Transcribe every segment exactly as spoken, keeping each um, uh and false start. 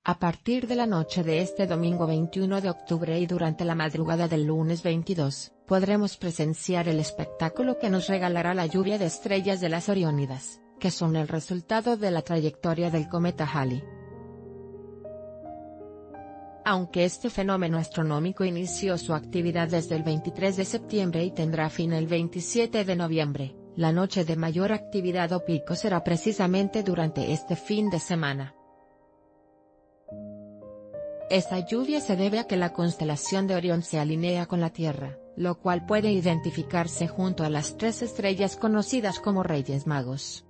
A partir de la noche de este domingo veintiuno de octubre y durante la madrugada del lunes veintidós, podremos presenciar el espectáculo que nos regalará la lluvia de estrellas de las Oriónidas, que son el resultado de la trayectoria del cometa Halley. Aunque este fenómeno astronómico inició su actividad desde el veintitrés de septiembre y tendrá fin el veintisiete de noviembre, la noche de mayor actividad o pico será precisamente durante este fin de semana. Esta lluvia se debe a que la constelación de Orión se alinea con la Tierra, lo cual puede identificarse junto a las tres estrellas conocidas como Reyes Magos.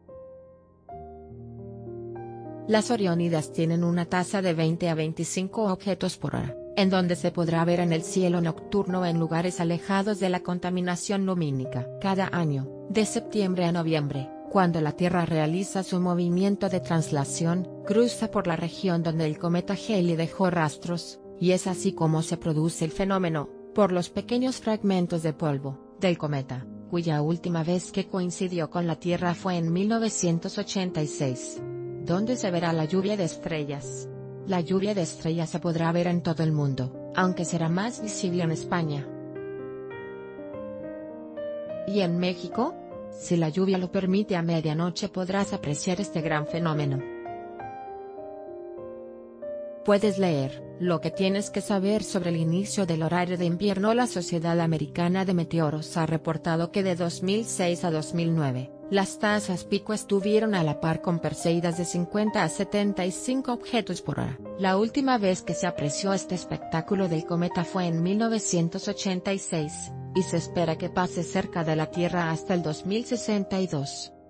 Las Oriónidas tienen una tasa de veinte a veinticinco objetos por hora, en donde se podrá ver en el cielo nocturno en lugares alejados de la contaminación lumínica. Cada año, de septiembre a noviembre, cuando la Tierra realiza su movimiento de traslación, cruza por la región donde el cometa Halley dejó rastros, y es así como se produce el fenómeno, por los pequeños fragmentos de polvo, del cometa, cuya última vez que coincidió con la Tierra fue en mil novecientos ochenta y seis. Donde se verá la lluvia de estrellas. La lluvia de estrellas se podrá ver en todo el mundo, aunque será más visible en España. ¿Y en México? Si la lluvia lo permite, a medianoche podrás apreciar este gran fenómeno. Puedes leer lo que tienes que saber sobre el inicio del horario de invierno. La Sociedad Americana de Meteoros ha reportado que de dos mil seis a dos mil nueve, las tasas pico estuvieron a la par con Perseidas de cincuenta a setenta y cinco objetos por hora. La última vez que se apreció este espectáculo del cometa fue en mil novecientos ochenta y seis, y se espera que pase cerca de la Tierra hasta el dos mil sesenta y dos.